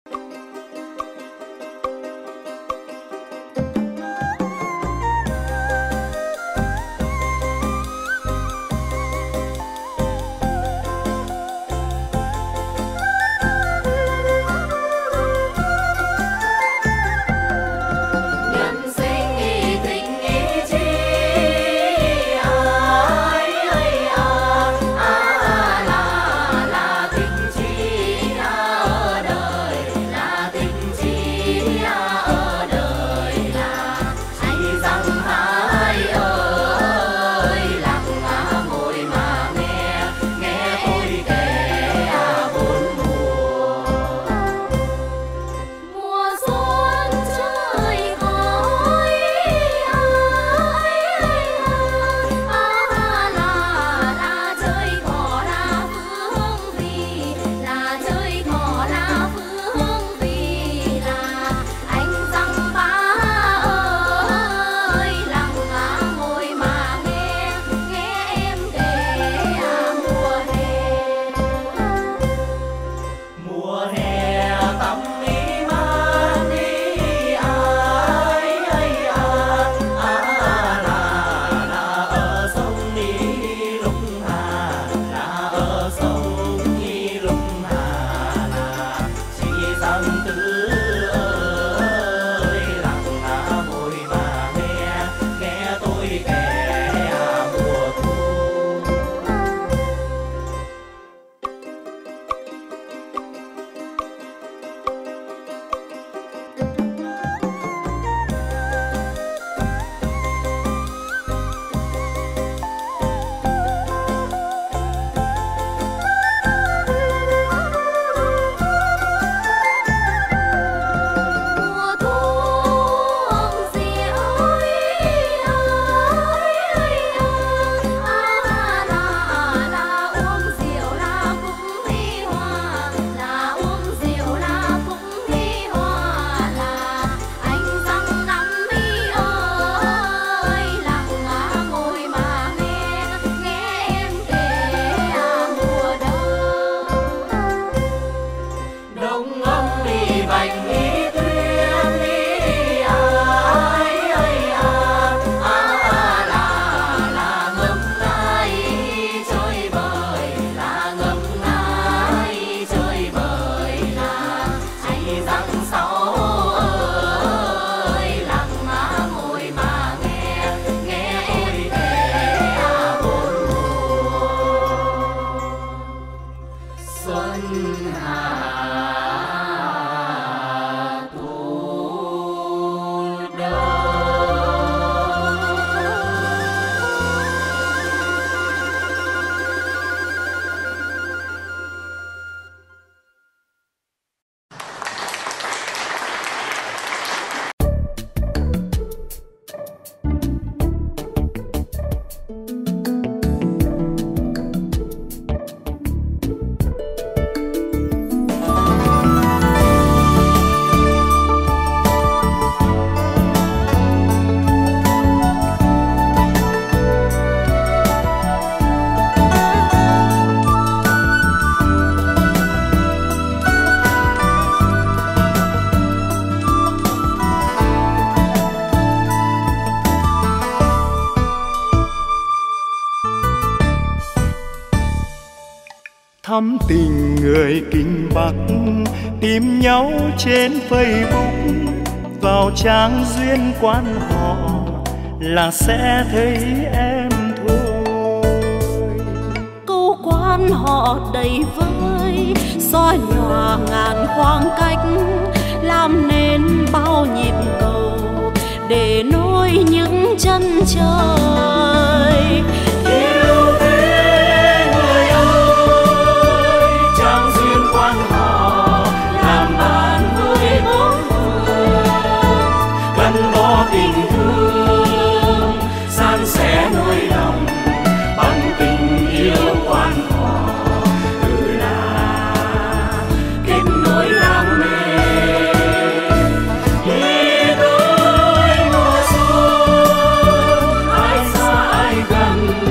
thắm tình người Kinh Bắc, tìm nhau trên Facebook, vào trang duyên quan họ là sẽ thấy em thôi. Câu quan họ đầy vơi, xóa nhòa ngàn khoảng cách, làm nên bao nhịp cầu để nối những chân trời. Yêu thế người ơi, trang duyên quan họ làm bạn với bốn phương, gắn bó tình thương san sẻ nỗi lòng bằng tình yêu quan họ, từ là kết nối đam mê. Đi tới mùa xuân ai xa ai gần,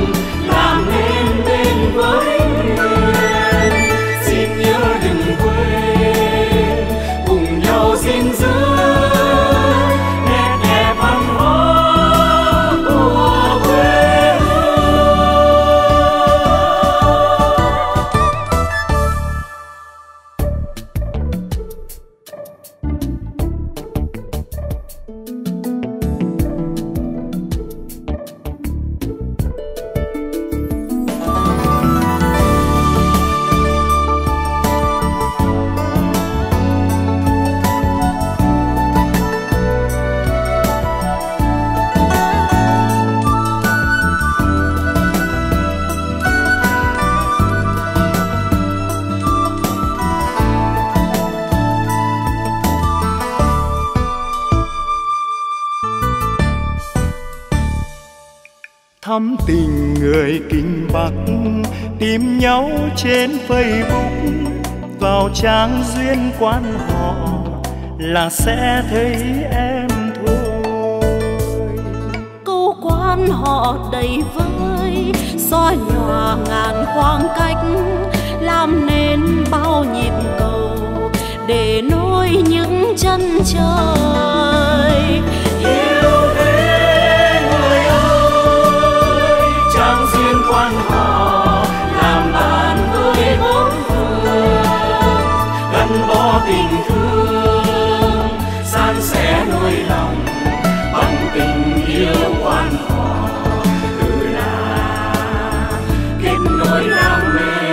thắm tình người Kinh Bắc tìm nhau trên Facebook, vào trang duyên quan họ là sẽ thấy em thôi. Câu quan họ đầy vơi soi nhòa ngàn khoảng cách, làm nên bao nhịp cầu để nối những chân trời. Yêu thế người ơi, trang duyên quan họ làm bạn với bốn phương, gắn bó tình thương san sẻ nỗi lòng bằng tình yêu quan họ, từ là kết nối đam mê.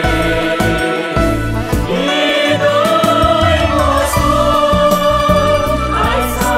Đi tới mùa xuân ai xa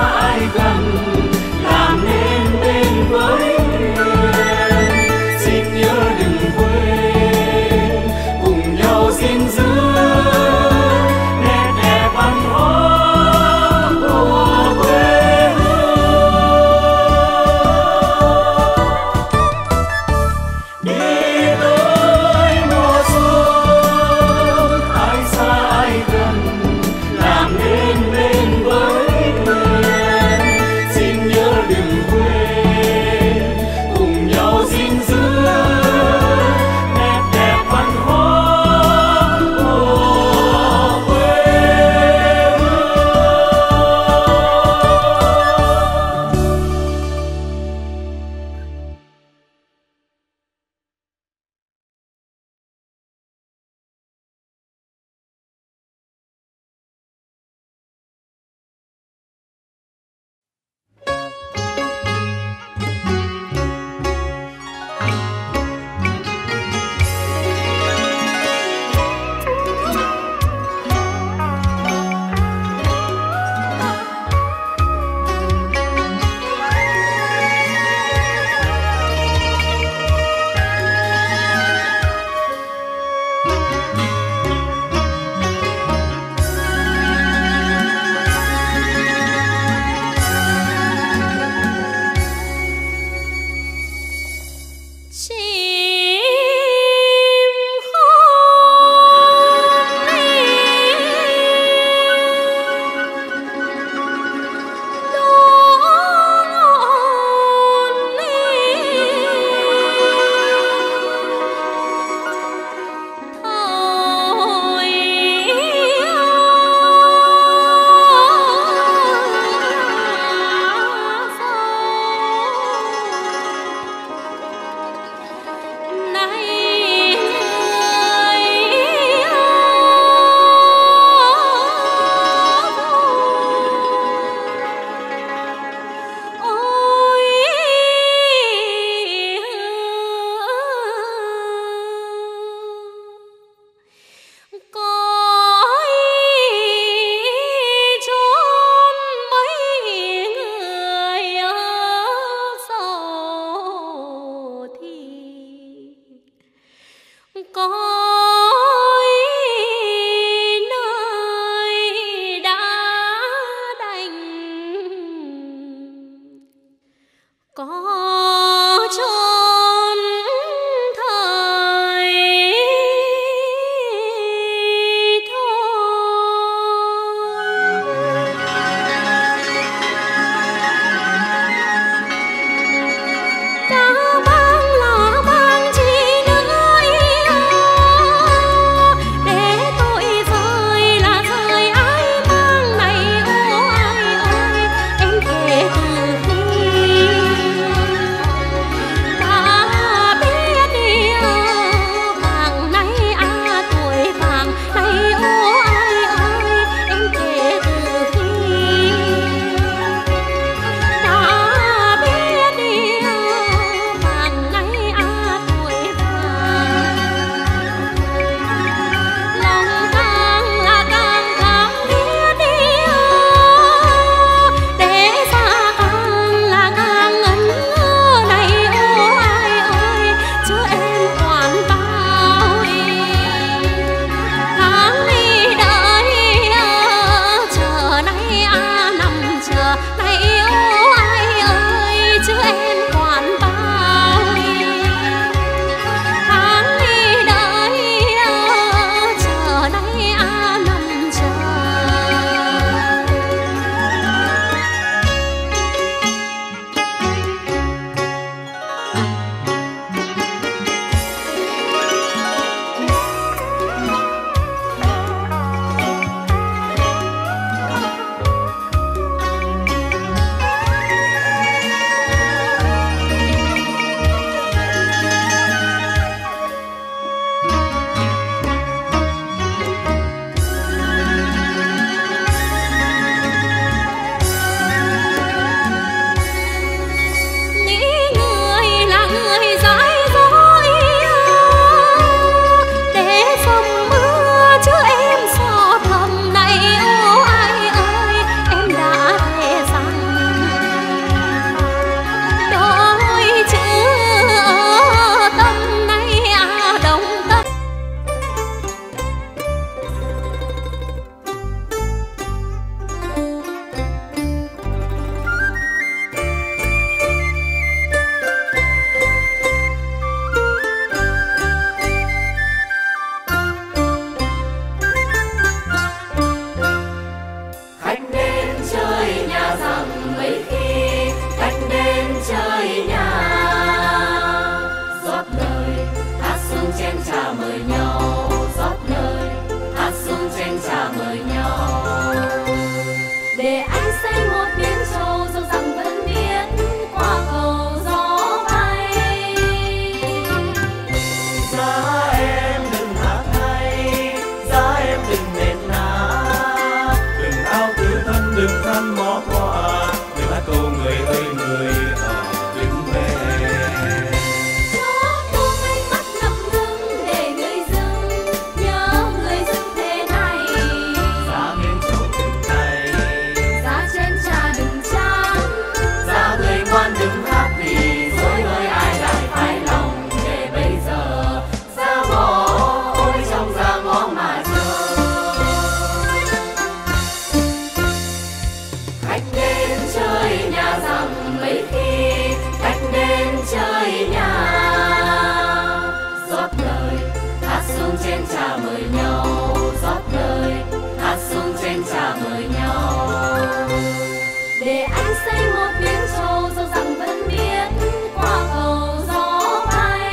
chén trà mời nhau, rót lời hát xuống chén trà mời nhau. Để anh xây một miếng trầu dẫu rằng vẫn biết qua cầu gió bay.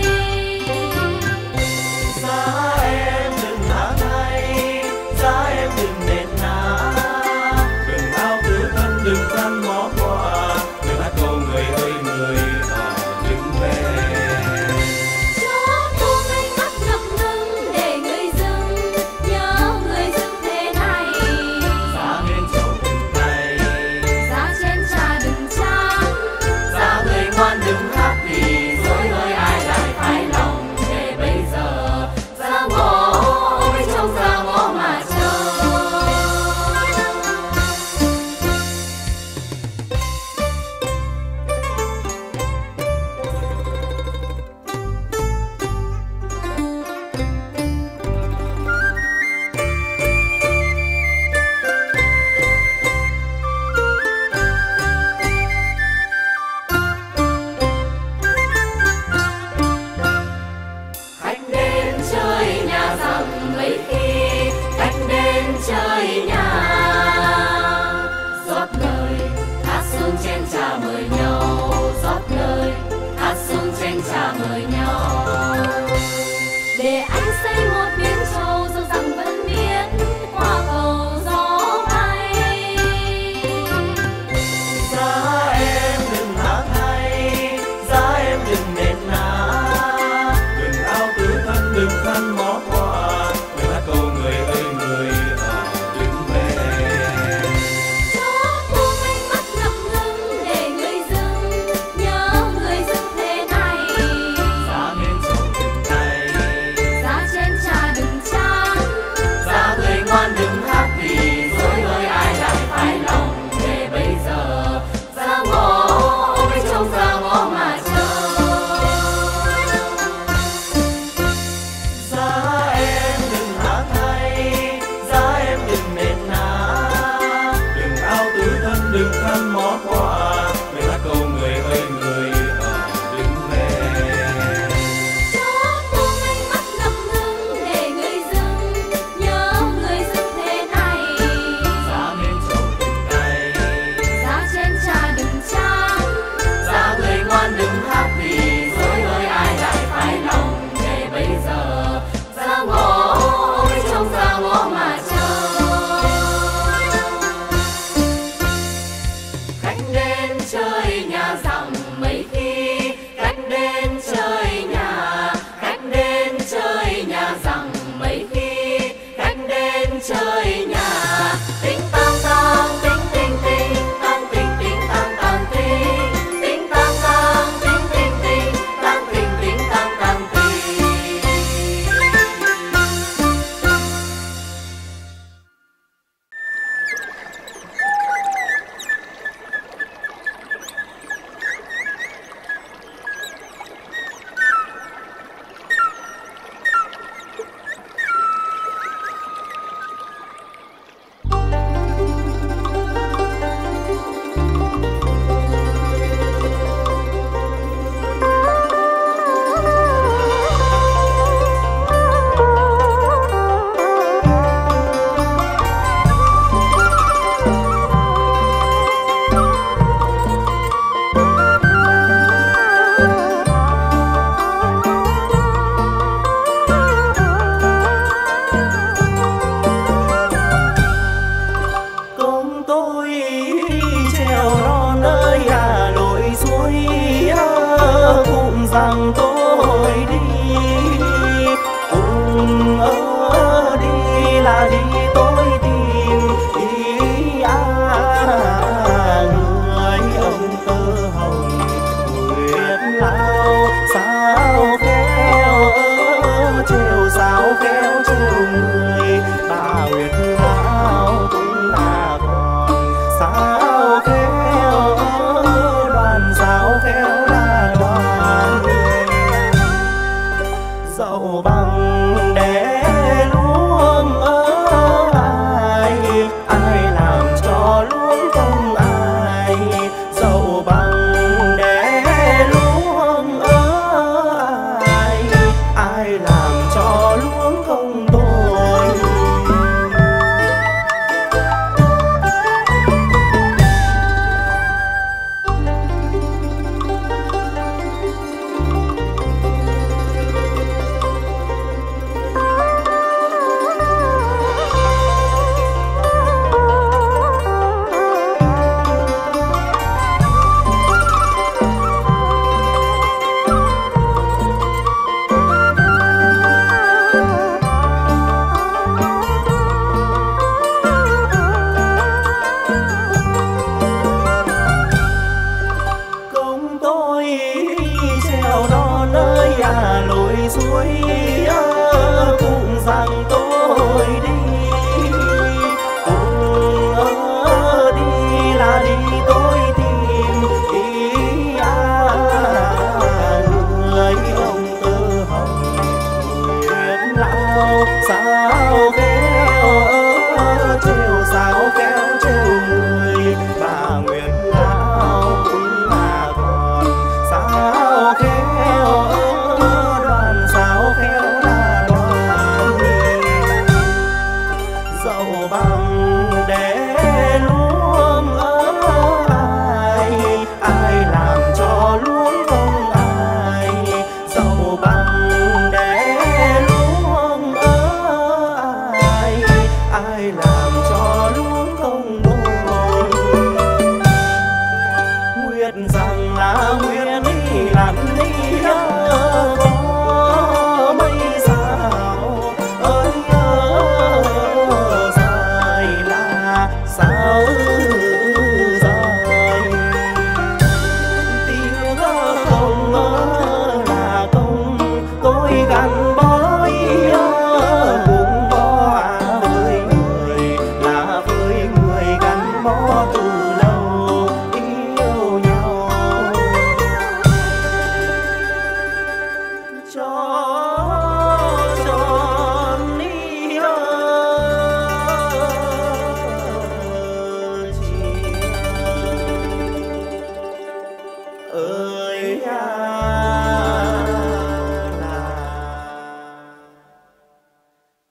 Giá em đừng hát hay, giá em đừng nền ná, đừng ao tự thân đừng than ngó qua, đừng hát câu người ơi người đừng về. Cho buông ánh mắt ngập ngừng để người dưng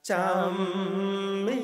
trăm mi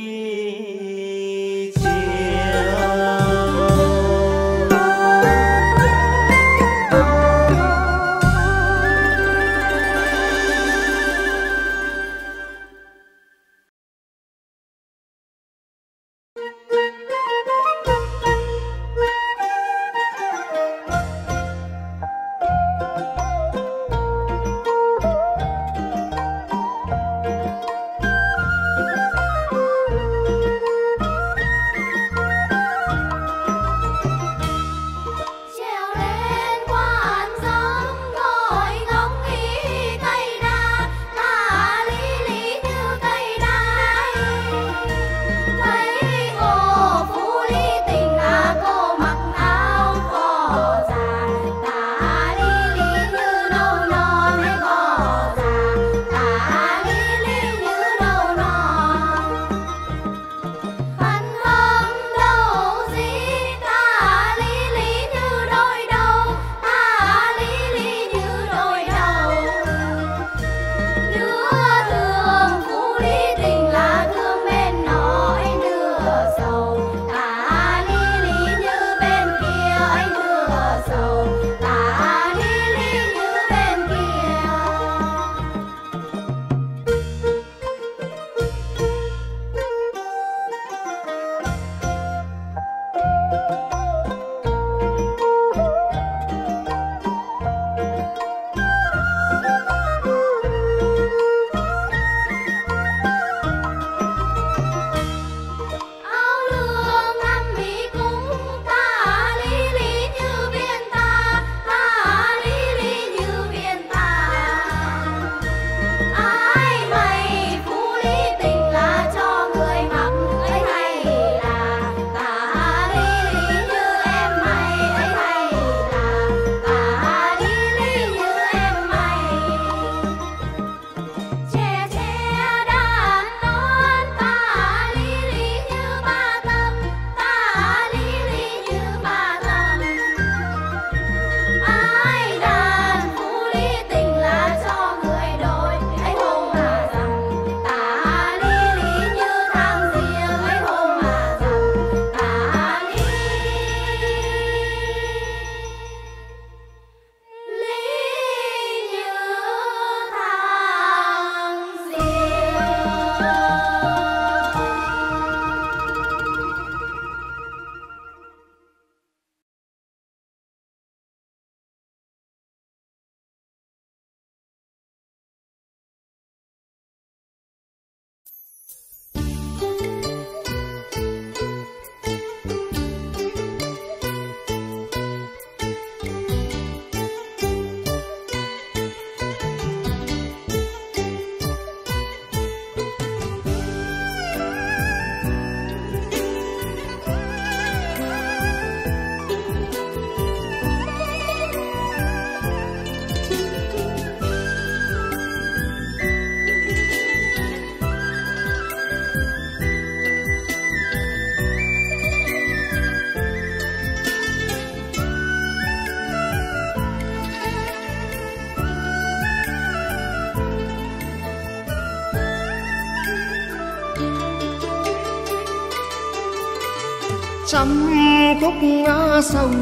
trăm khúc sông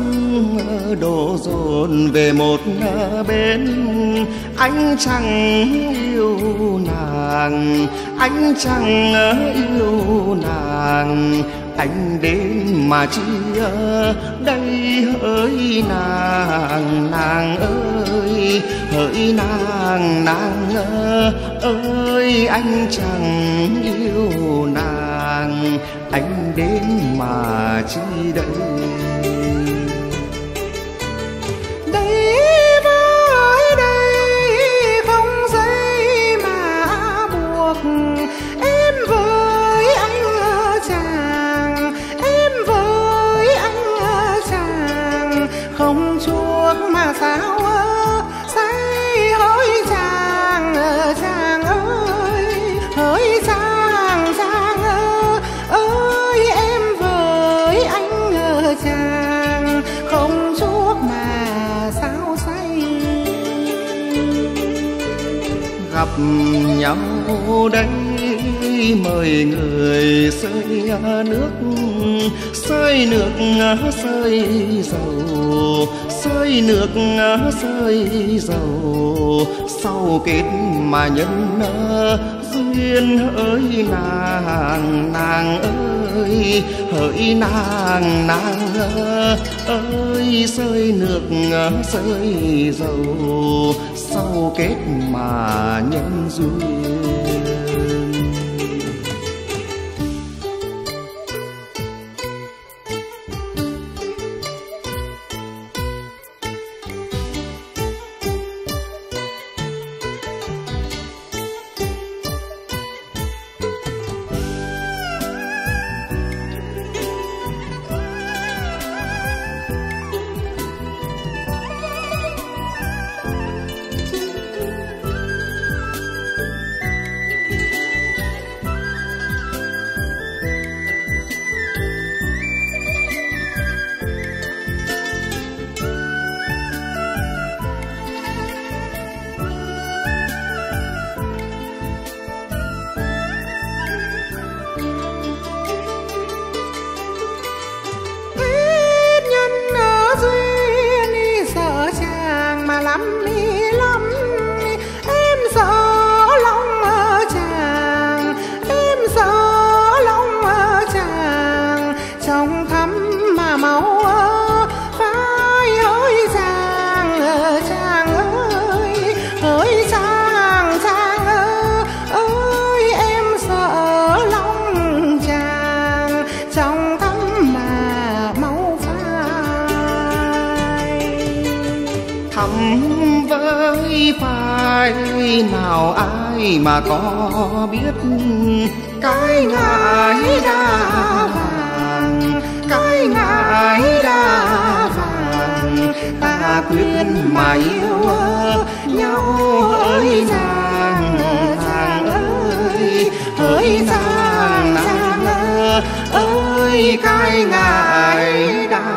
đổ dồn về một bên. Anh chẳng yêu nàng, anh chẳng yêu nàng, anh đến mà chia đây hỡi nàng, nàng ơi, hỡi nàng, nàng ơi, anh chẳng yêu nàng, anh đến mà chi đây. Không chuốc mà sao say hỡi chàng, chàng ơi, hỡi chàng, chàng ơi, em với anh chàng không chuốc mà sao say. Gặp nhau đây mời người xơi nước, xơi nước xơi dầu, xơi nước xơi dầu, sau kết mà nhân duyên hỡi nàng ơi, hỡi nàng ơi, xơi nước xơi dầu, sau kết mà nhân duyên. Nào ai mà có biết cái ngải đa vàng, cái ngải đa vàng, ta quyết mà yêu nhau ơi nàng ơi, hỡi nàng ơi, cái ngải đa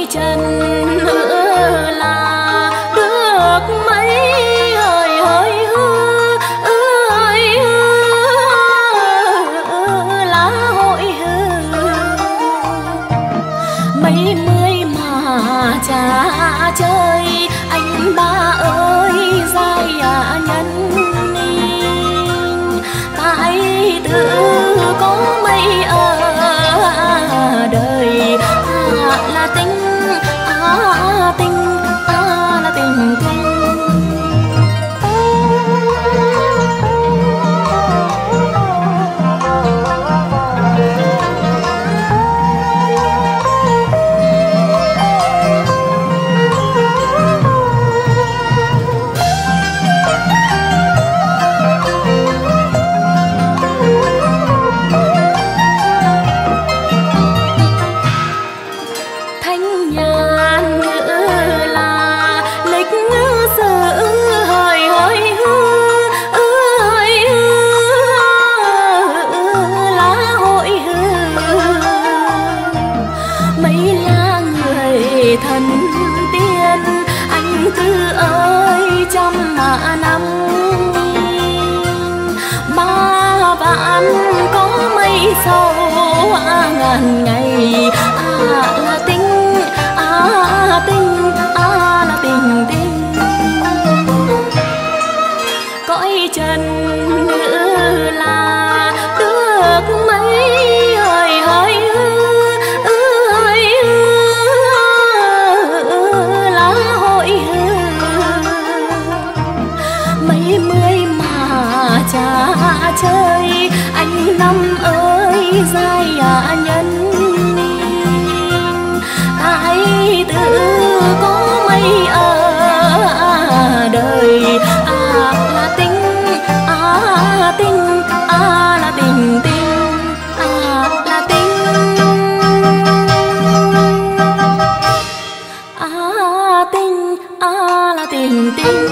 cõi trần là được mấy hơi hơi lá hội mấy mươi mà cha chơi anh ba ơi dài nhân ninh tại tự có mấy ở đời là tình tình là tình tình. Thần tiên anh Tư ơi trăm năm ba vạn có mấy sâu ngàn ngày là tình tình là tình tình. Cõi trần là được mấy hơi hơi mấy mươi mà cha chơi anh năm ơi dài nhân ninh tại tự có mấy ở đời là tình tình là tình tình là tình tình là tình tình.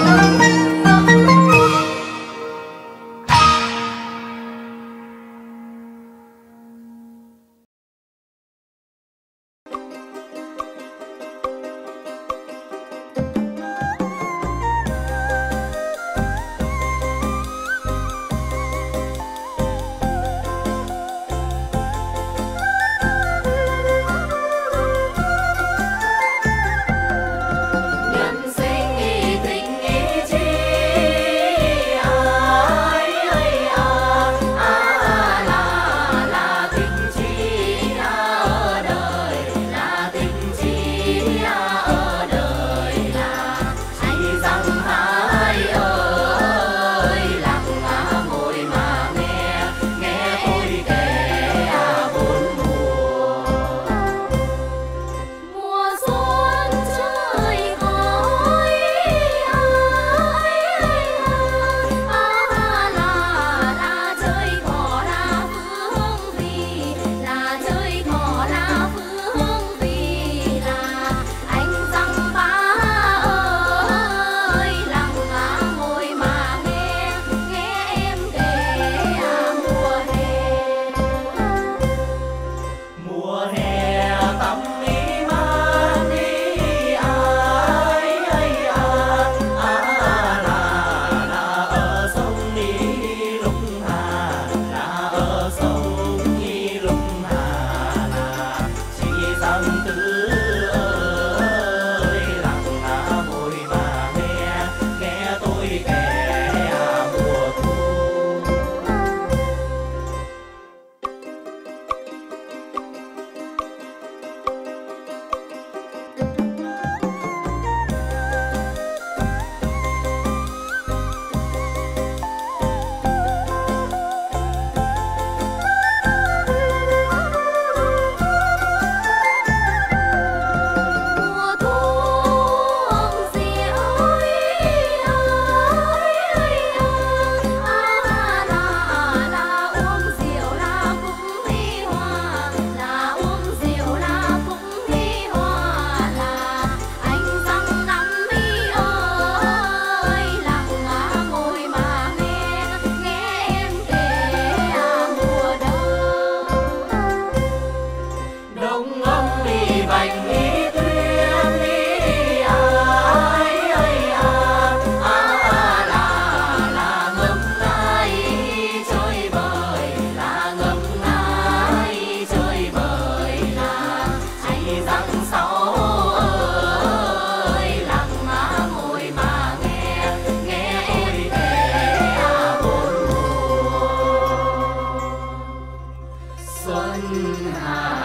xuân hạ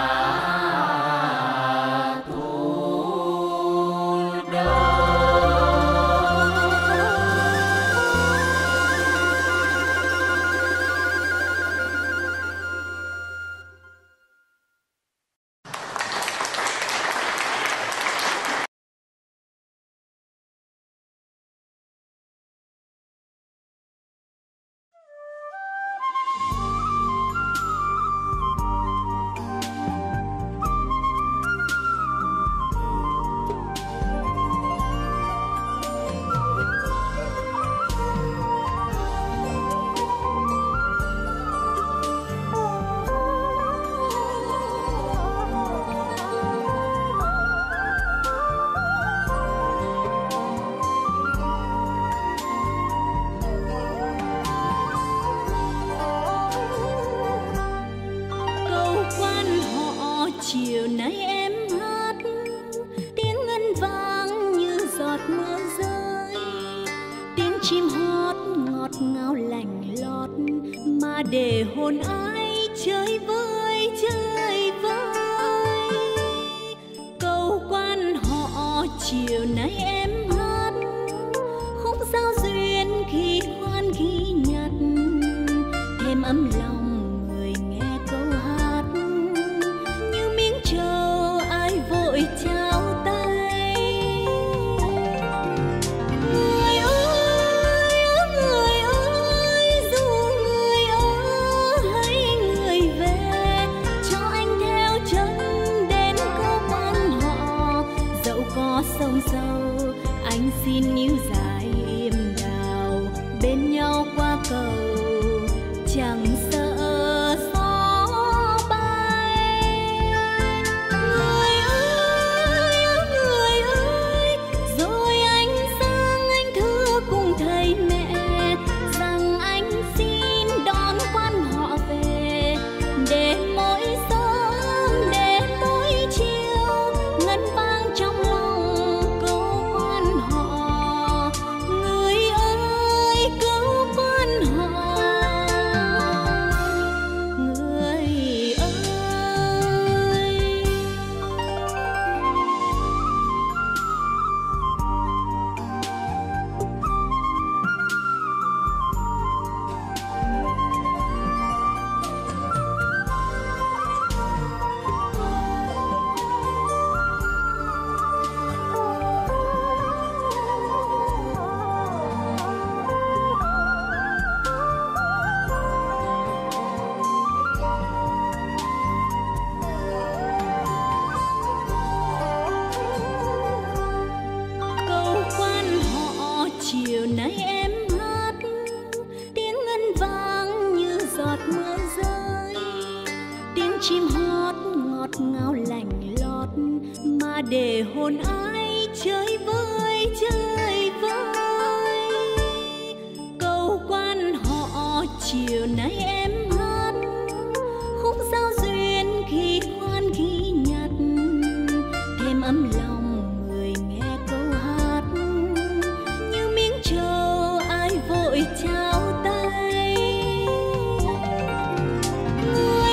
chiều nay em hát tiếng ngân vang như giọt mưa rơi, tiếng chim hót ngọt ngào lành lót mà để hồn ai chơi vơi chơi vơi. Câu quan họ chiều nay em hát khúc giao duyên khi khoan khi nhặt, thêm ấm lòng người nghe câu hát như miếng trầu ai vội trao tay. Người ơi dù người ở hay người về, cho anh theo chân đến câu quan họ. Dẫu có sông sâu anh xin níu dài im đào, bên nhau qua cầu chẳng sợ gió bay. Người ơi, rồi anh sang anh thưa cùng thầy mẹ rằng anh xin đón quan họ về, để mỗi sớm để mỗi chiều ngân vang trong lòng câu quan họ. Người ơi câu quan họ. Chiều nay em hát tiếng ngân vang như giọt mưa rơi, tiếng chim hót ngọt ngào lành lót mà để hồn ai chơi vơi chơi vơi. Câu quan họ chiều nay em hát khúc giao duyên khi khoan khi nhặt, thêm ấm lòng người nghe câu hát như miếng trầu ai vội trao tay. Người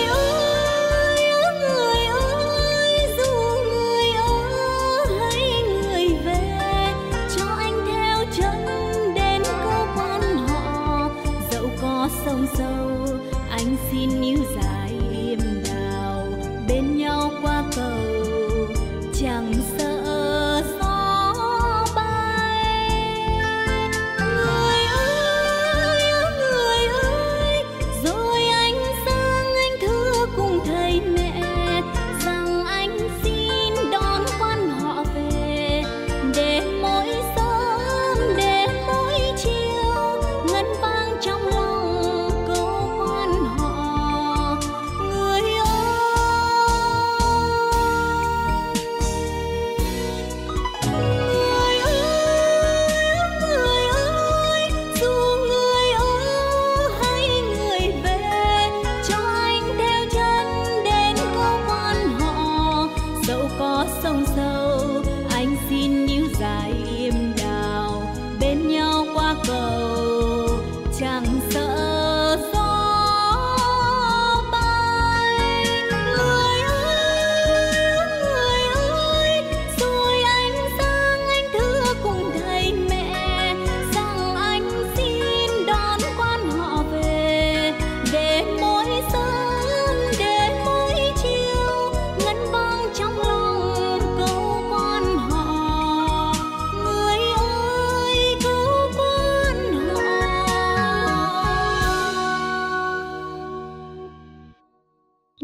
ơi dù người ở hay người về, cho anh theo chân đến câu quan họ. Dẫu có sông sâu anh xin níu dài im đào, bên nhau qua cầu chẳng sợ gió bay. Người ơi, rồi anh sang anh thưa cùng thầy mẹ rằng anh xin đón quan họ về, để mỗi sớm để mỗi chiều ngân vang trong lòng câu quan họ.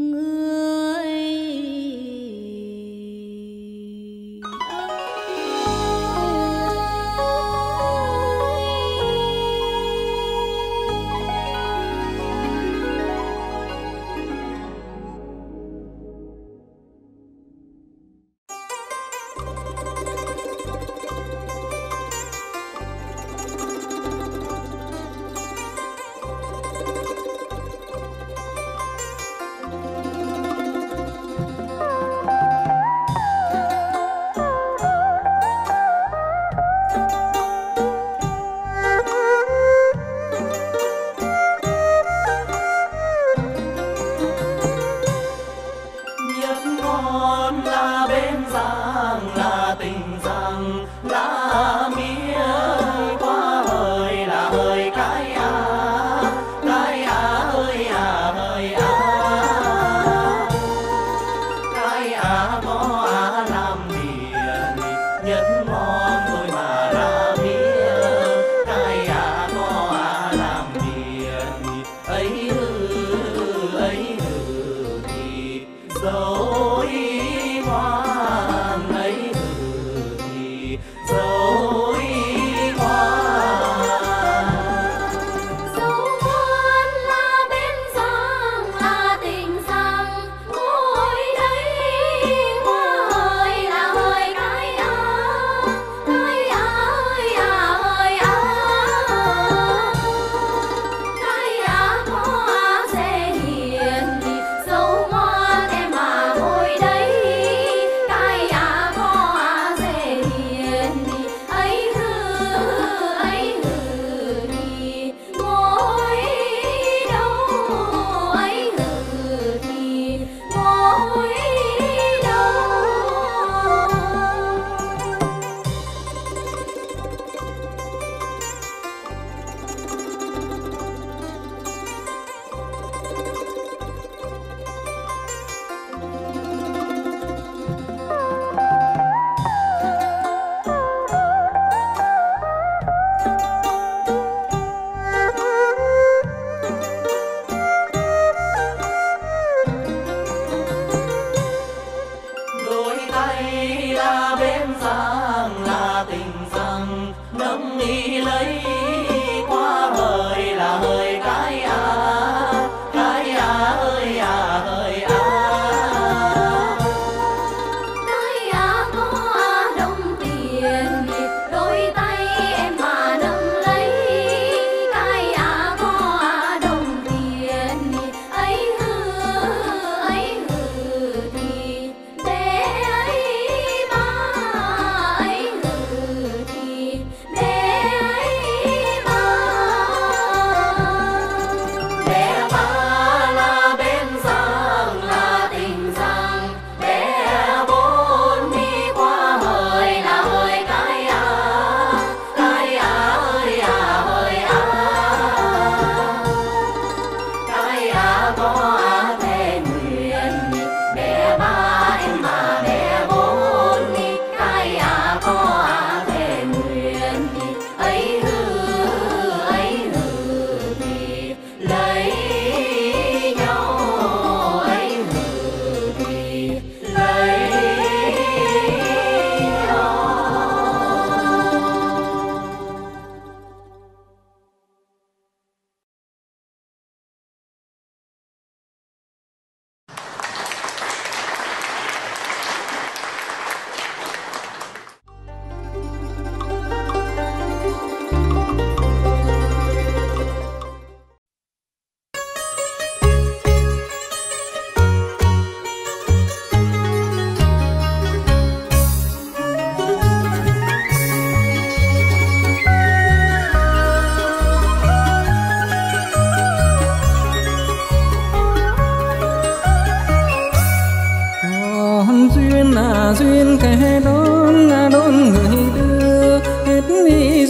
duyên kẻ đón người đưa hết vì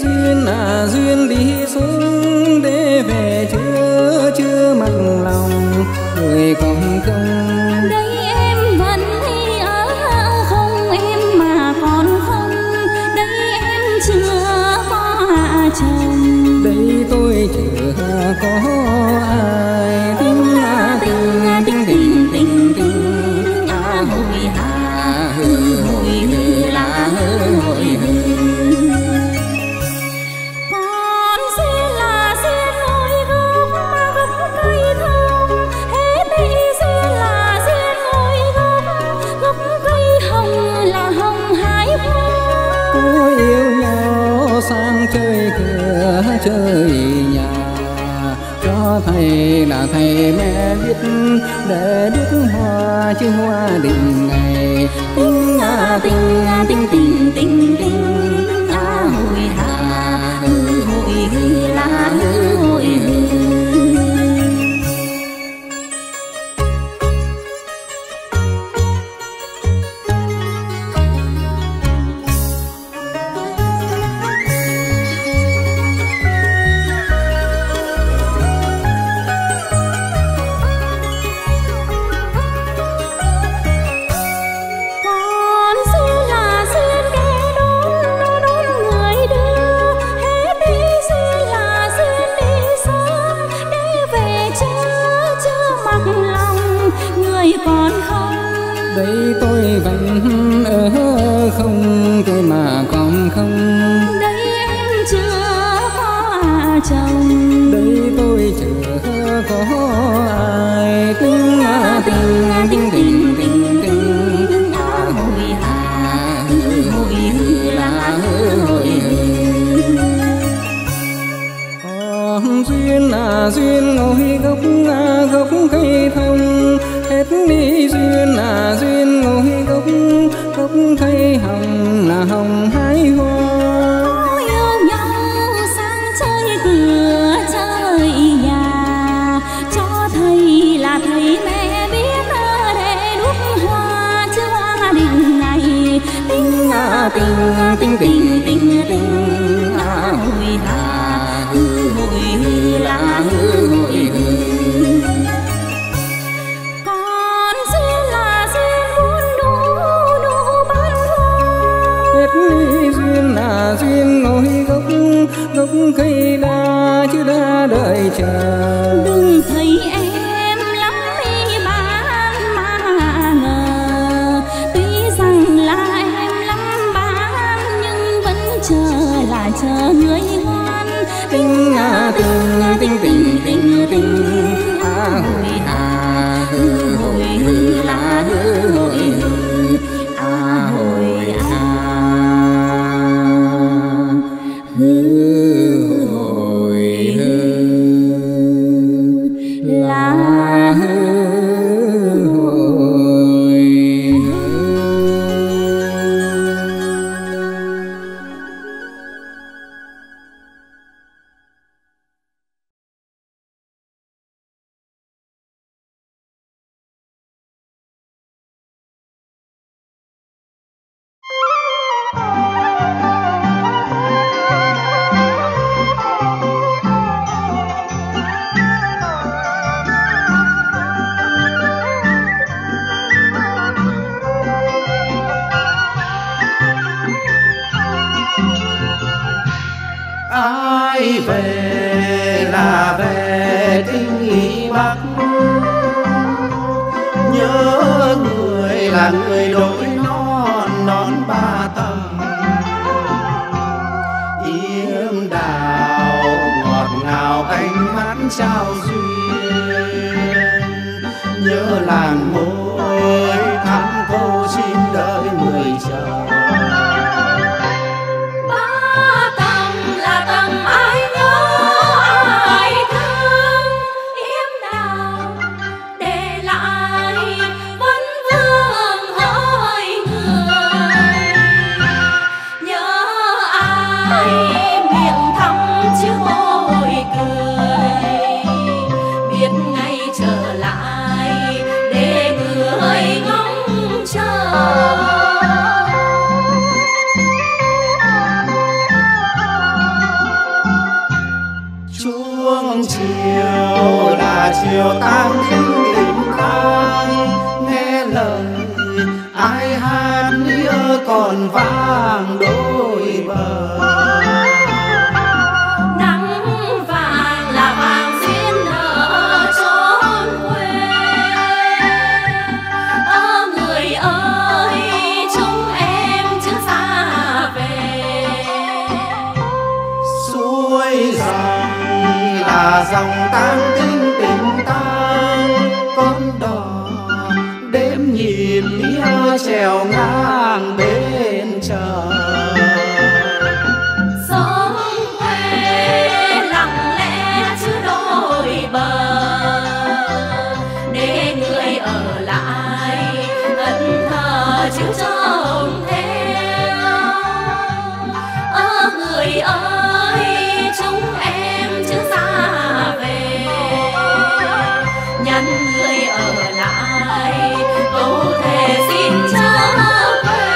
duyên đi xuống để về chưa mặc lòng người còn không. Đây em vẫn ở không em mà còn không, đây em chưa có hạ chồng, đây tôi chưa có ai tình tình để đốt hoa chứ hoa đình ngày tình tình tình tình tình tình hội hà hội lá hội đây tôi vẫn ở không tôi mà còn không đây em chưa có chồng đây tôi chưa có ai tình tình tình tình tình hội hà hội lá hội còn duyên là duyên ngồi gốc cây thông hết đi duyên là duyên ngồi gốc cây hồng là hồng hái hoa yêu nhau sang chơi cửa chơi nhà cho thầy là thầy mẹ biết để đúc hoa chứ hoa đình này tình tình tình tình tình hội hà hội lá hội duyên ngồi gốc cây đa chứ đã đợi chờ đừng thấy em lắm đi bán mà ngờ tuy rằng là em lắm bán nhưng vẫn chờ là chờ người ngoan tình tình tình tình tình hội hà hội lá hội hội ai về là về tình ý Bắc, nhớ người là người đội non ba tầng, yếm đào ngọt ngào ánh mắt trao duyên, nhớ làn môi thắm cô xin đợi người chờ. Chiều tang kính tình tang nghe lời ai hát nhớ còn vang đôi bờ. Nắng vàng là vàng duyên nở chốn quê. Người ơi chúng em chưa xa về. Suối rằng là dòng tang kính con đò đêm nhìn mía trèo ngang bên chờ. Sông quê lặng lẽ chưa đôi bờ để chiếu trông theo. Người ơi chúng em chưa ra về, nhắn người ở lại câu thề xin trở về.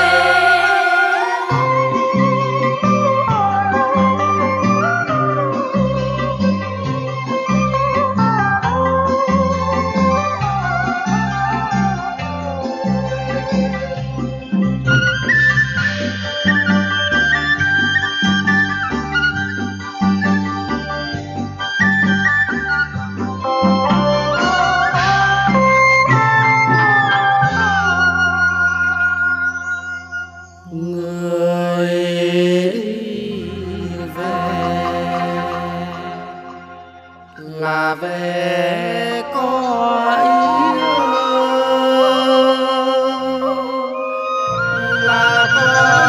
Về có ý là có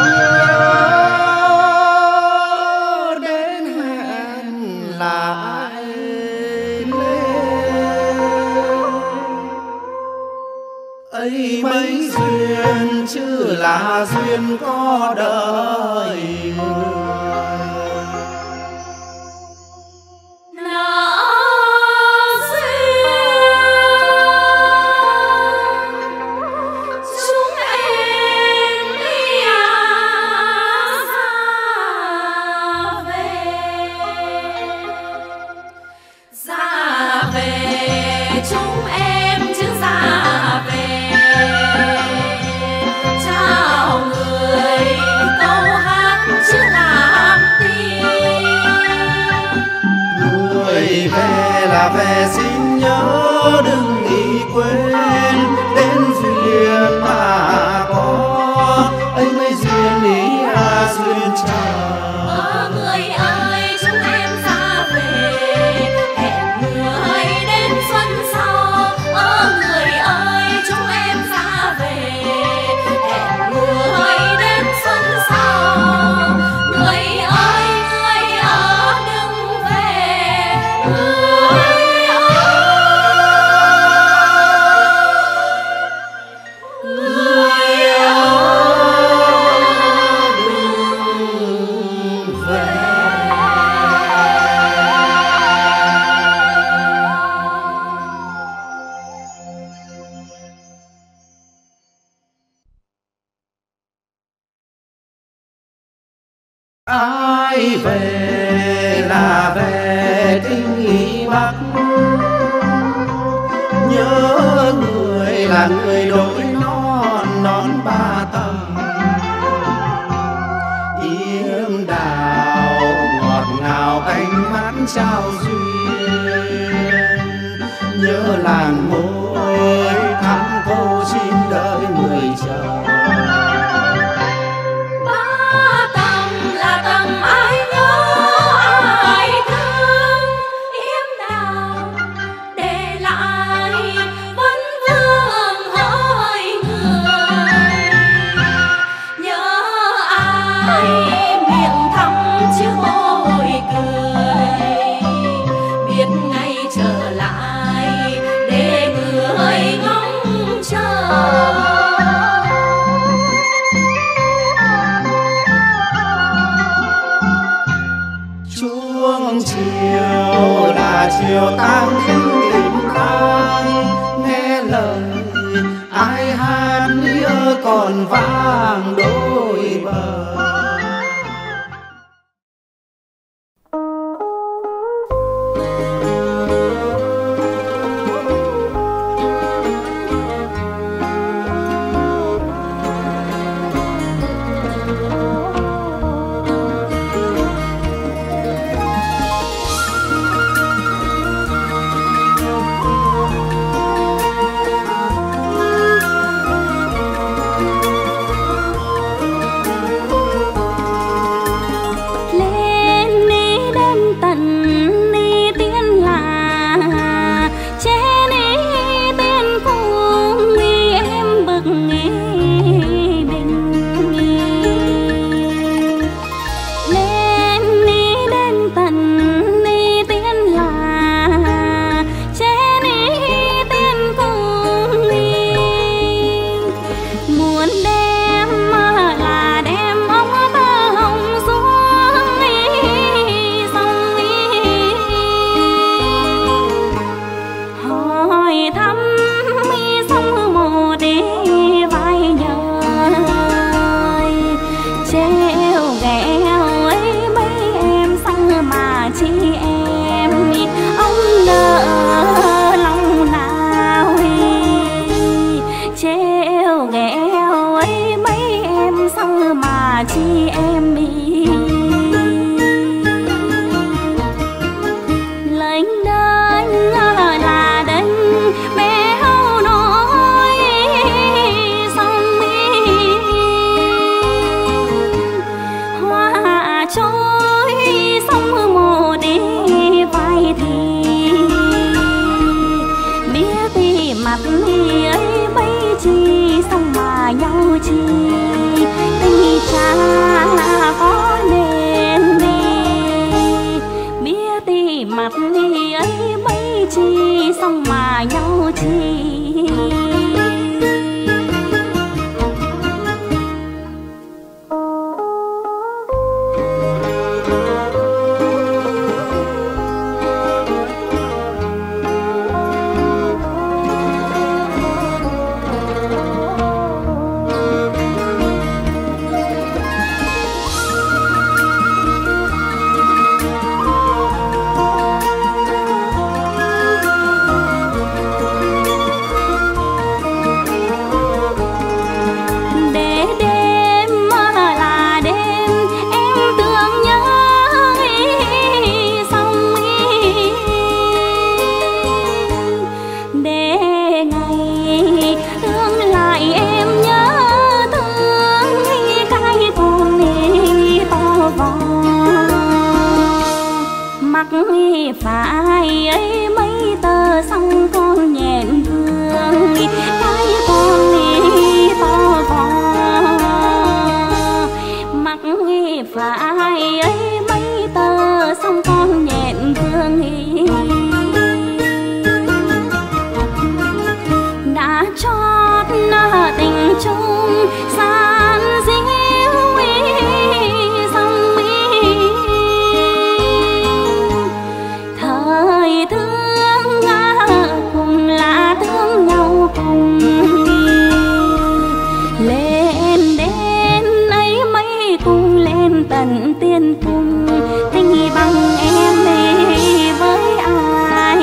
nhớ đến hẹn lại lên ấy mấy duyên chứ là duyên có đời người. Về xin nhớ đừng nghĩ quên đến duyên mà có ấy mấy duyên ý duyên chờ. Người ơi chúng em ra về hẹn người đến xuân sau. Người ơi chúng em ra về hẹn người đến xuân sau. Người ơi người ở đừng về. Ai về là về tình ý Bắc, nhớ người là người đôi non ba tầng. Yếm đào ngọt ngào ánh mắt trao duyên, nhớ làn môi thắm câu xin đợi người chờ. Chiều tang tình tang nghe lời ai hát nhớ còn vang đôi bờ. thì ấy mấy chi xong mà nhau chi tình cha có nên đi biết đi mặt thì ấy mấy chi xong mà nhau chi. Phải ấy mấy tờ xong con nhẹn thương cái con đi to vò mặc phải ấy mấy tờ xong con nhẹn thương đã chót tình chung san díu xong thời thương cùng là thương nhau cùng lên đến ấy mấy cùng lên tận tiên cung tình bằng em đi với ai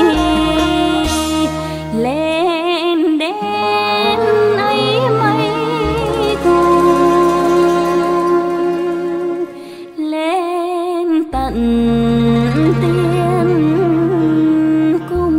lên đến ấy mấy cùng lên tận tiên cung.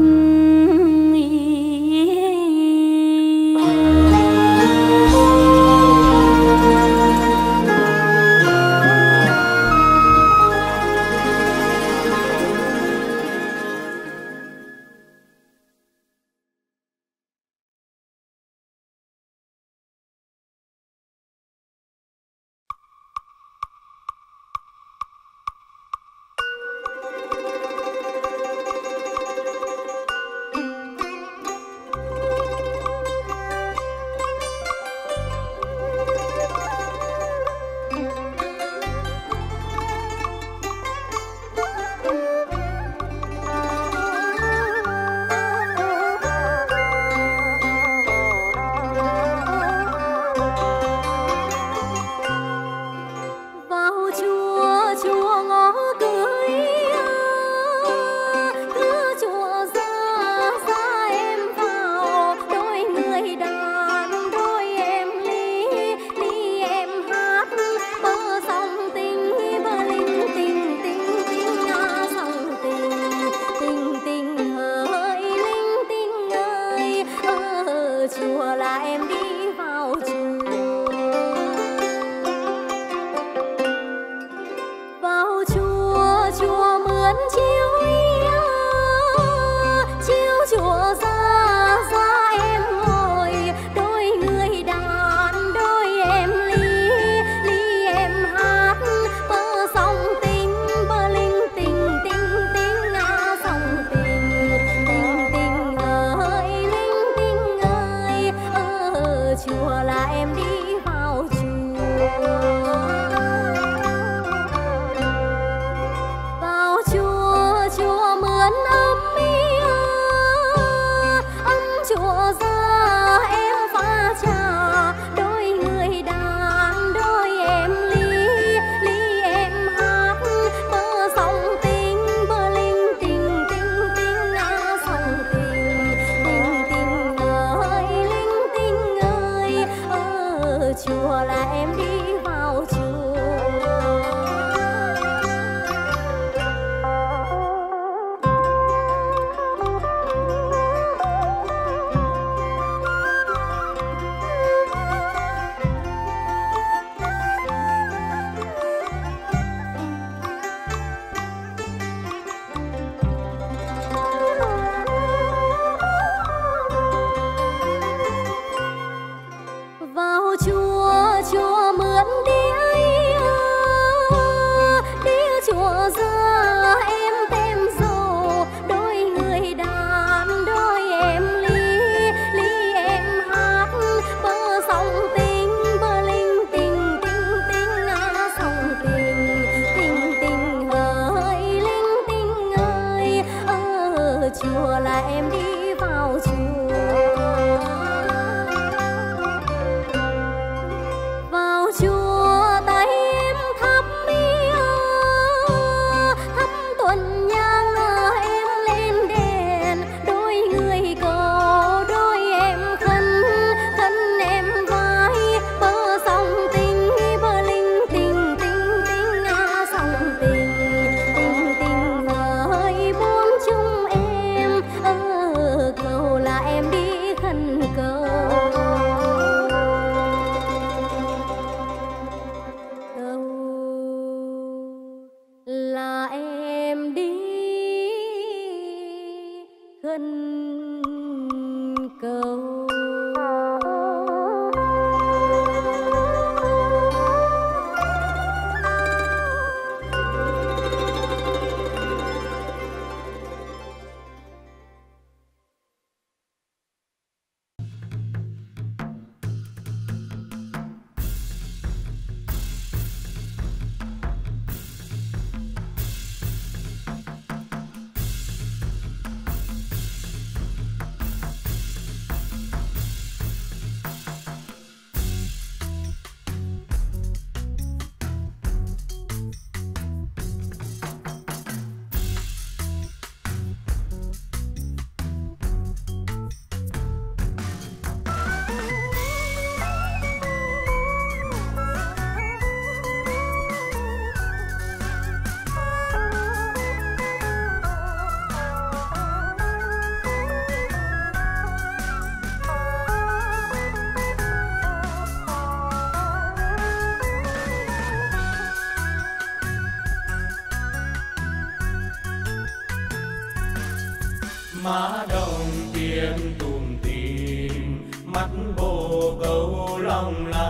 má đồng tiền tùm tìm, mắt bồ câu lòng la.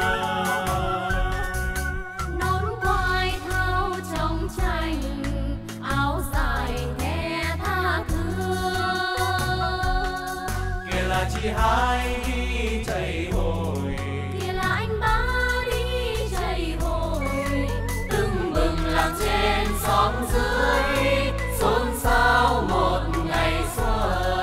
Nón quai thao trong tranh, áo dài thẻ tha thương. Kia là chị hai đi chạy hồi, Kia là anh ba đi chạy hồi, tưng bừng làm trên xóm dưới, xôn xao một ngày xuân.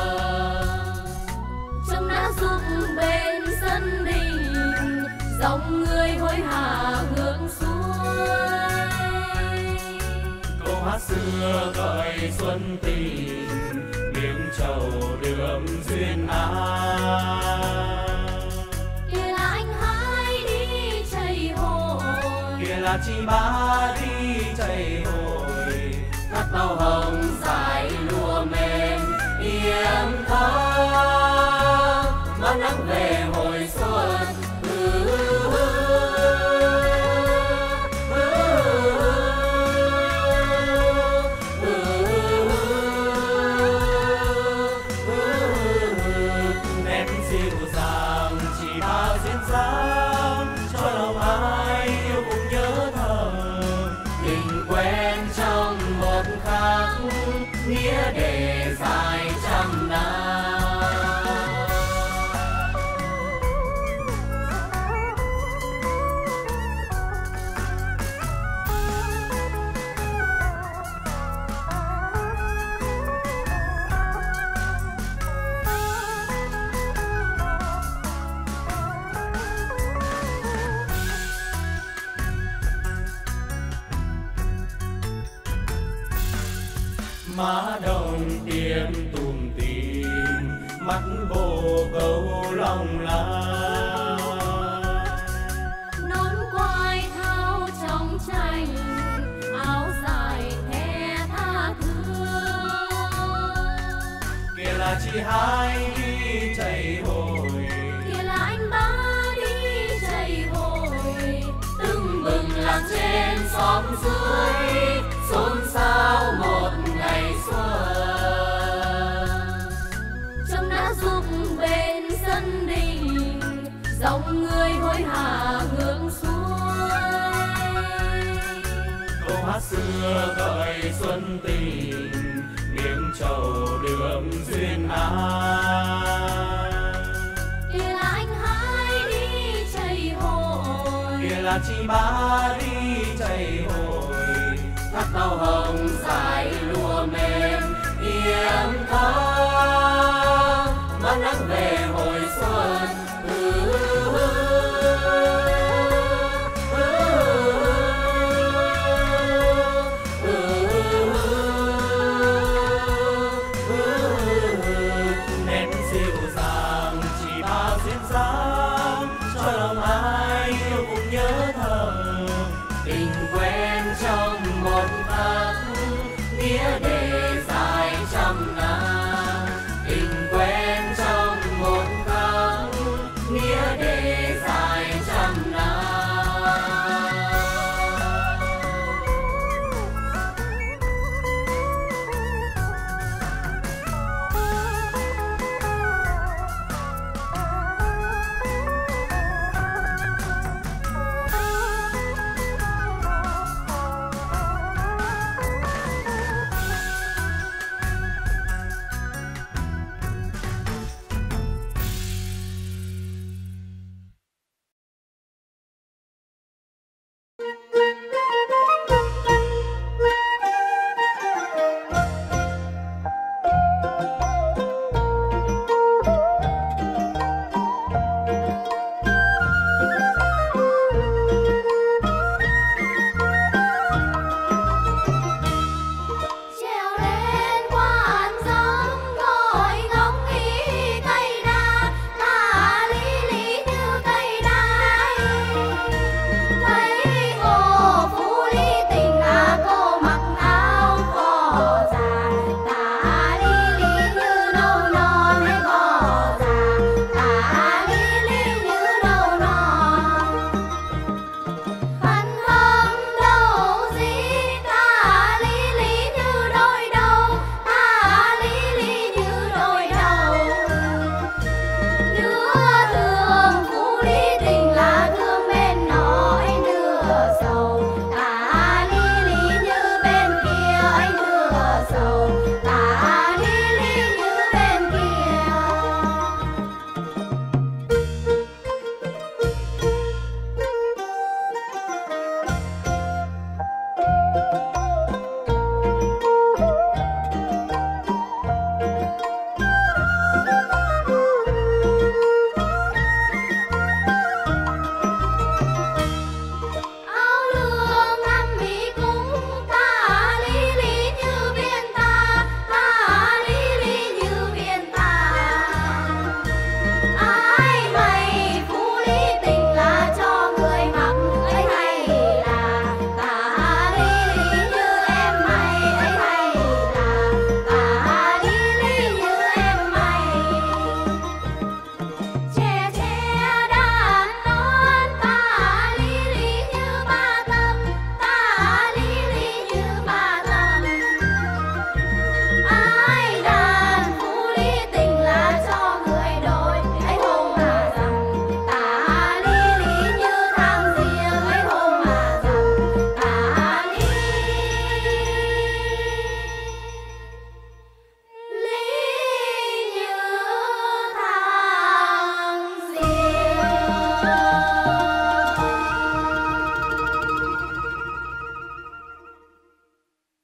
Trông đã giúp bên sân đình, dòng người hối hả hướng xuôi. câu hát xưa gọi xuân tình, miếng trầu đượm duyên ái. Kia là anh hai đi chạy hồi, Kia là chị ba đi chạy hồi, cắt bao hồng dài lụa mềm yếm thơm, mắt nắng về hồi xuân. nét dịu dàng chị ba duyên dáng, cho lòng ai yêu cùng nhớ thầm. Tình quen trong một khắc, nghĩa để dài trăm năm. Má đồng tiền tùm tìm, mắt bồ câu lòng la. Nón quai thao trong tranh, áo dài thẻ tha thương. Kia là chị hai đi chạy hồi, Kia là anh ba đi chạy hồi, tưng bừng làm trên xóm dưới, xôn xao một ngày xuân. Trông đã giúp bên sân đình, dòng người hối hả hướng xuôi. câu hát xưa gọi xuân tình, miếng trầu đượm duyên ái. Kia là anh hai đi chạy hồi, Kia là chị ba đi chạy hồi, thắt bao hồng dài lụa mềm yếm thơm.